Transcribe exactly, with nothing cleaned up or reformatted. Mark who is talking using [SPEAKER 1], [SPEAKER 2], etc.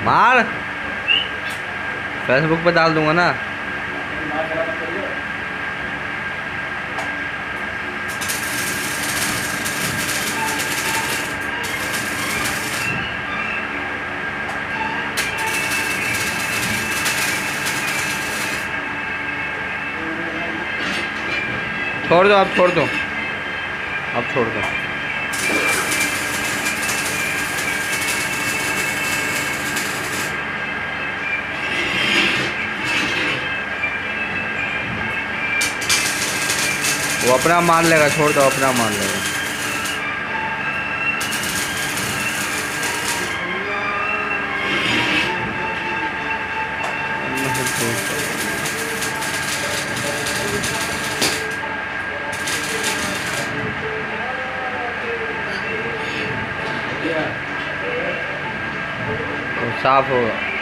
[SPEAKER 1] मार, फेसबुक पे डाल दूंगा ना। छोड़ दो, अब छोड़ दो, अब छोड़ दो। वो अपना मान लेगा, छोड़ दो, अपना मान लेगा। तो साफ होगा।